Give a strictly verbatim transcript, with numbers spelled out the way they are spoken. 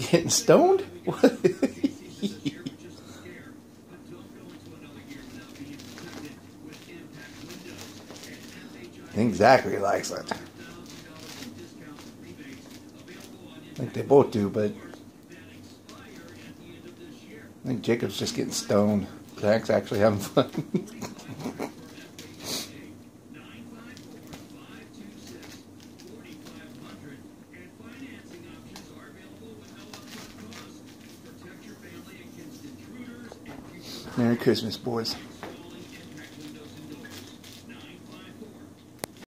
Getting stoned? What? I think Zachary likes it. I think they both do, but I think Jacob's just getting stoned. Zach's actually having fun. Merry Christmas, boys.